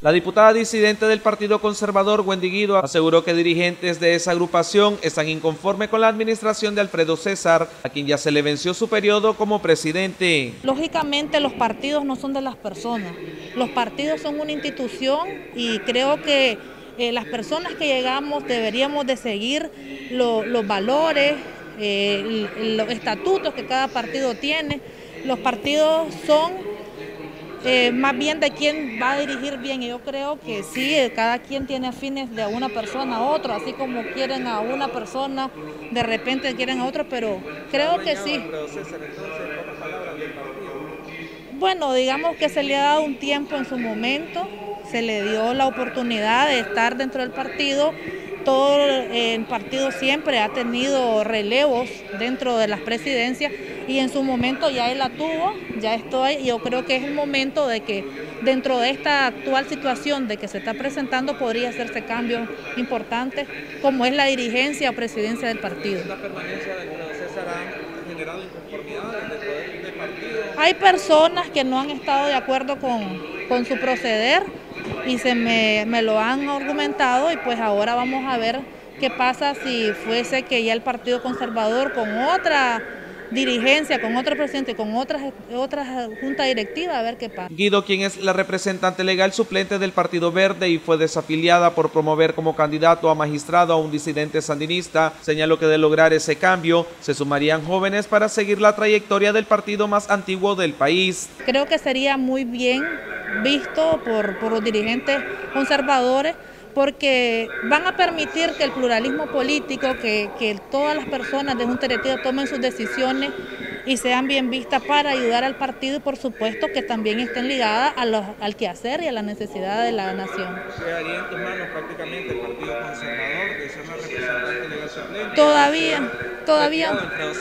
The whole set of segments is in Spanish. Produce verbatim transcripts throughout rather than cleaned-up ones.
La diputada disidente del Partido Conservador, Wendy Guido, aseguró que dirigentes de esa agrupación están inconformes con la administración de Alfredo César, a quien ya se le venció su periodo como presidente. Lógicamente los partidos no son de las personas, los partidos son una institución y creo que eh, las personas que llegamos deberíamos de seguir lo, los valores, eh, los estatutos que cada partido tiene. Los partidos son Eh, más bien de quién va a dirigir bien, y yo creo que sí, cada quien tiene afines de una persona a otra, así como quieren a una persona, de repente quieren a otra, pero creo que sí. Bueno, digamos que se le ha dado un tiempo en su momento, se le dio la oportunidad de estar dentro del partido. Todo el partido siempre ha tenido relevos dentro de las presidencias y en su momento ya él la tuvo, ya estoy, yo creo que es el momento de que dentro de esta actual situación de que se está presentando podría hacerse cambios importantes como es la dirigencia o presidencia del partido. ¿La permanencia de Alfredo César ha generado inconformidades dentro del partido? Hay personas que no han estado de acuerdo con, con su proceder y se me, me lo han argumentado, y pues ahora vamos a ver qué pasa si fuese que ya el Partido Conservador con otra dirigencia, con otro presidente, con otras otra junta directiva, a ver qué pasa. Guido, quien es la representante legal suplente del Partido Verde y fue desafiliada por promover como candidato a magistrado a un disidente sandinista, señaló que de lograr ese cambio se sumarían jóvenes para seguir la trayectoria del partido más antiguo del país. Creo que sería muy bien visto por, por los dirigentes conservadores, porque van a permitir que el pluralismo político, que, que todas las personas de junta directiva tomen sus decisiones y sean bien vistas para ayudar al partido, y por supuesto que también estén ligadas a los, al quehacer y a la necesidad de la nación. ¿Quedaría en tus manos prácticamente el Partido Conservador de ser la representante legal suplente? Todavía, todavía,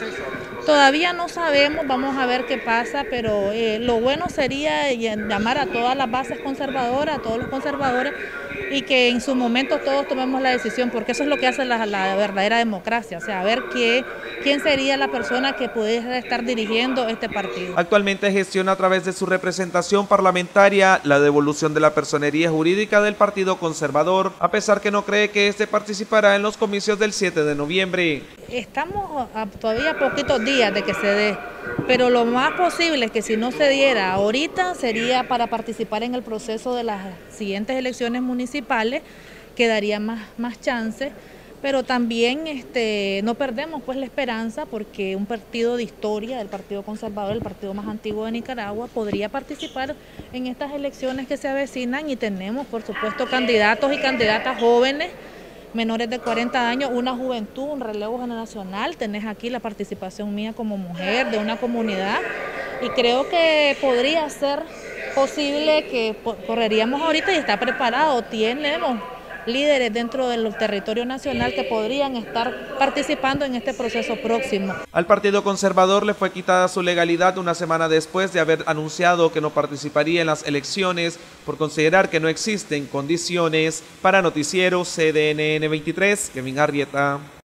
todavía no sabemos, vamos a ver qué pasa, pero eh, lo bueno sería llamar a todas las bases conservadoras, a todos los conservadores, y que en su momento todos tomemos la decisión, porque eso es lo que hace la, la verdadera democracia, o sea, a ver qué, quién sería la persona que pudiera estar dirigiendo este partido. Actualmente gestiona a través de su representación parlamentaria la devolución de la personería jurídica del Partido Conservador, a pesar que no cree que este participará en los comicios del siete de noviembre. Estamos a todavía poquitos días de que se dé, pero lo más posible es que si no se diera ahorita sería para participar en el proceso de las siguientes elecciones municipales, que daría más, más chance, pero también este, no perdemos pues la esperanza, porque un partido de historia, el Partido Conservador, el partido más antiguo de Nicaragua, podría participar en estas elecciones que se avecinan, y tenemos por supuesto candidatos y candidatas jóvenes, menores de cuarenta años, una juventud, un relevo generacional. Tenés aquí la participación mía como mujer de una comunidad, y creo que podría ser posible que correríamos ahorita, y está preparado, tenemos líderes dentro del territorio nacional que podrían estar participando en este proceso próximo. Al Partido Conservador le fue quitada su legalidad una semana después de haber anunciado que no participaría en las elecciones por considerar que no existen condiciones. Para Noticiero C D N N veintitrés, Kevin Arrieta.